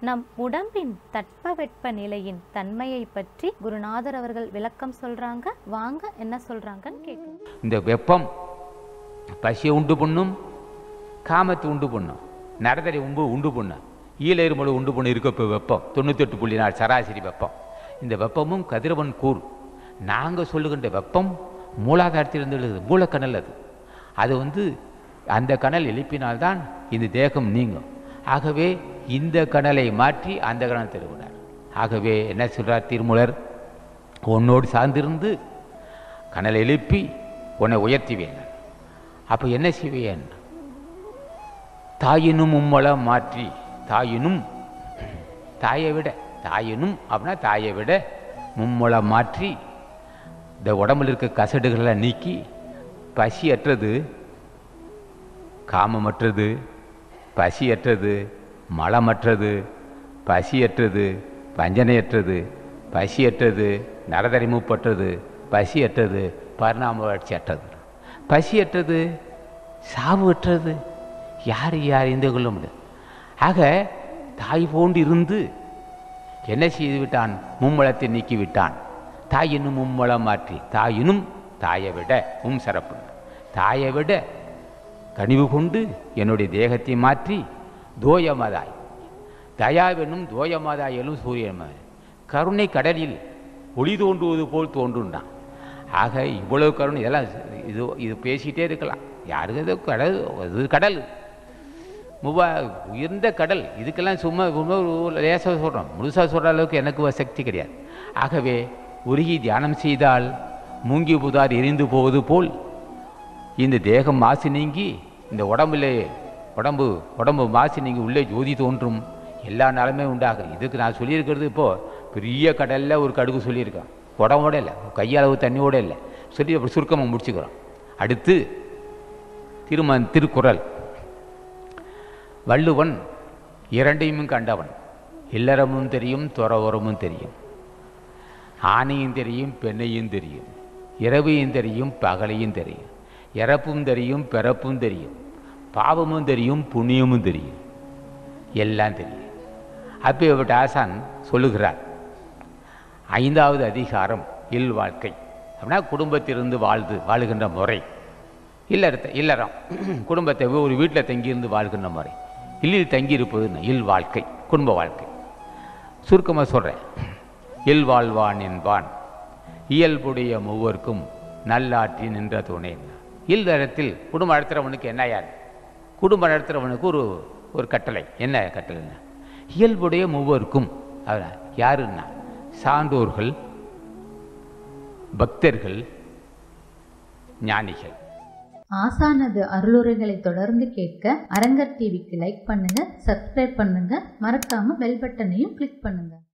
நம் உடம்பின் தட்பவெட்ப நிலையின் தன்மையை பற்றி குருநாதர் அவர்கள் விளக்கம் சொல்றாங்க. வாங்க என்ன சொல்றாங்கன்னு கேட்கலாம். இந்த வெப்பம் பசியை உண்டு பண்ணும், காமத்தை உண்டு பண்ணும், நரதரை உண்டு பண்ணும், ஈழ இருமலை உண்டு பண்ண இருக்க. இப்போ வெப்பம் 98.4 சராசரி வெப்பம். இந்த வெப்பமும் கதிரவன் கூர். நாங்கள் சொல்லுகின்ற வெப்பம் மூலாதாரத்திலிருந்து எழுது, மூலக்கணல். அது அந்த கணல் எழுப்பினால்தான் இந்த தேகம் நீங்கும். ஆகவே இந்த கணலை மாற்றி அந்த கணல் தருகிறார். ஆகவே என்ன சொல்றார் திருமூலர்? உன்னோடு சார்ந்திருந்து கணலை எழுப்பி உன்னை உயர்த்திவேன். அப்போ என்ன செய்வேன்? தாயினும் மும்மலம் மாற்றி, தாயினும் தாயை விட, தாயினும் அப்படின்னா தாயை விட மும்மலம் மாற்றி இந்த உடம்புல இருக்க கசடுகளை நீக்கி பசியற்றது, காமமற்றது, பசியற்றது, மலமற்றது, பசியற்றது, வஞ்சனையற்றது, பசியற்றது, நரதரிமுப்பற்றது, பசியற்றது, பரிணாம வளர்ச்சியற்றது, பசியற்றது, சாவுற்றது, யார் இந்த கொள்ள முடியாது. ஆக தாய் போன்று இருந்து என்ன செய்து விட்டான்? மும்மலத்தை நீக்கி விட்டான். தாயினும் மும்மலம் மாற்றி, தாயினும் தாயை விட சிறப்பு, தாயை விட கனிவு கொண்டு என்னுடைய தேகத்தை மாற்றி தோயமதாய், தயாவெனும் தோயமதாயலும் சூரியன் கருணை கடலில் ஒளி தோன்றுவது போல் தோன்றுண்டான். ஆக இவ்வளவு கருணை, இதெல்லாம் இது பேசிகிட்டே இருக்கலாம். யாருக்கு இது கடல், இது கடல் உயர்ந்த கடல். இதுக்கெல்லாம் சும்மா லேசாக சொல்கிறோம், முழுசாக சொல்கிற அளவுக்கு எனக்கு சக்தி கிடையாது. ஆகவே உருகி தியானம் செய்தால் மூங்கி புதார் எரிந்து போவது போல் இந்த தேகம் மாசு நீங்கி இந்த உடம்பு மாசு நீங்கி உள்ளே ஜோதி தோன்றும், எல்லா நலமே உண்டாகும். இதுக்கு நான் சொல்லியிருக்கிறது இப்போது பெரிய கடலில் ஒரு கடுகு சொல்லியிருக்கேன், உடம்போட இல்லை, கையளவு தண்ணியோடு இல்லை சொல்லி அப்படி சுருக்கமாக முடிச்சுக்கிறோம். அடுத்து திருக்குறள். வள்ளுவன் இரண்டையும் கண்டவன். இல்லறமும் தெரியும், துறவரமும் தெரியும், ஆணையும் தெரியும், பெண்ணையும் தெரியும், இரவையும் தெரியும், பகலையும் தெரியும், இறப்பும் தெரியும், பிறப்பும் தெரியும், பாவமும் தெரியும், புண்ணியமும் தெரியும், எல்லாம் தெரியும். அப்பேற்பட்ட ஆசான் சொல்லுகிறார், 5வது அதிகாரம் இல் வாழ்க்கை. அப்படின்னா குடும்பத்திலிருந்து வாழுகின்ற முறை. இல்லறம் குடும்பத்தை ஒரு வீட்டில் தங்கியிருந்து வாழ்கின்ற முறை. இல்லில் தங்கியிருப்பது இல் வாழ்க்கை, குடும்ப வாழ்க்கை. சுருக்கமாக சொல்கிறேன். இல் வாழ்வான் என்பான் இயல்புடைய மூவர்க்கும் நல்லாற்றி நின்ற துணை. இல்லறத்தில் குடும்பம் நடத்துகிறவனுக்கு என்ன யார்? குடும்பம் நடத்துகிறவனுக்கு ஒரு கட்டளை. என்ன கட்டளைன்னா, இயல்புடைய மூவருக்கும் யாருன்னா சான்றோர்கள், பக்தர்கள், ஞானிகள். ஆசானது அருளுரைகளை தொடர்ந்து கேட்க அரங்கர் டிவிக்கு லைக் பண்ணுங்க, சப்ஸ்கிரைப் பண்ணுங்க, மறக்காம பெல் பட்டனையும் கிளிக் பண்ணுங்க.